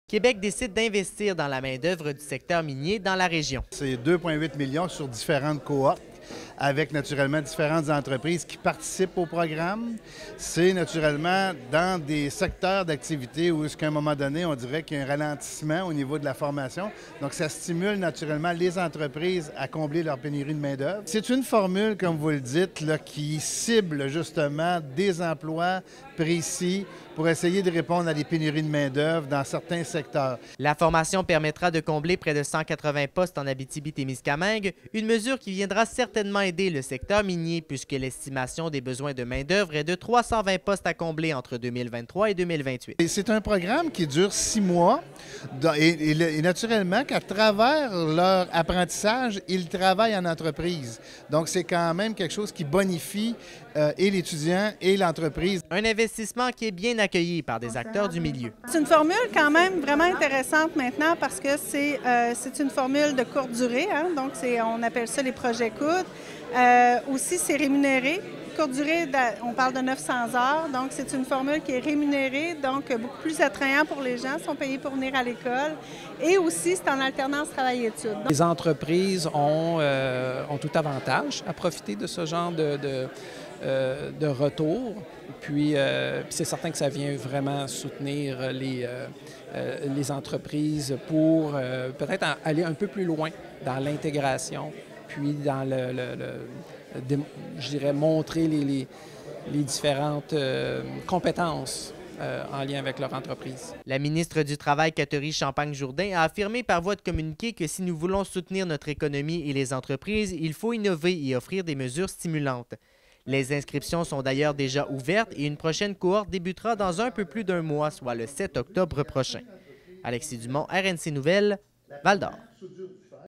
Québec décide d'investir dans la main-d'œuvre du secteur minier dans la région. C'est 2,8 millions sur différentes cohortes, avec naturellement différentes entreprises qui participent au programme. C'est naturellement dans des secteurs d'activité où, à un moment donné, on dirait qu'il y a un ralentissement au niveau de la formation. Donc, ça stimule naturellement les entreprises à combler leur pénurie de main-d'œuvre. C'est une formule, comme vous le dites, là, qui cible justement des emplois précis pour essayer de répondre à des pénuries de main-d'œuvre dans certains secteurs. La formation permettra de combler près de 180 postes en Abitibi-Témiscamingue, une mesure qui viendra certainement aider le secteur minier puisque l'estimation des besoins de main-d'œuvre est de 320 postes à combler entre 2023 et 2028. C'est un programme qui dure 6 mois et naturellement qu'à travers leur apprentissage, ils travaillent en entreprise. Donc, c'est quand même quelque chose qui bonifie et l'étudiant et l'entreprise. Un investissement qui est bien accueilli par des acteurs du milieu. C'est une formule quand même vraiment intéressante maintenant parce que c'est une formule de courte durée, hein? Donc on appelle ça les projets courts. Aussi, c'est rémunéré. Courte durée, on parle de 900 heures, donc c'est une formule qui est rémunérée, donc beaucoup plus attrayant pour les gens, sont payés pour venir à l'école. Et aussi, c'est en alternance travail-études. Les entreprises ont tout avantage à profiter de ce genre de retour. Puis c'est certain que ça vient vraiment soutenir les entreprises pour peut-être aller un peu plus loin dans l'intégration, puis dans je dirais, montrer les différentes compétences en lien avec leur entreprise. La ministre du Travail, Catherine Champagne-Jourdain, a affirmé par voie de communiqué que si nous voulons soutenir notre économie et les entreprises, il faut innover et offrir des mesures stimulantes. Les inscriptions sont d'ailleurs déjà ouvertes et une prochaine cohorte débutera dans un peu plus d'un mois, soit le 7 octobre prochain. Alexis Dumont, RNC Nouvelles, Val-d'Or.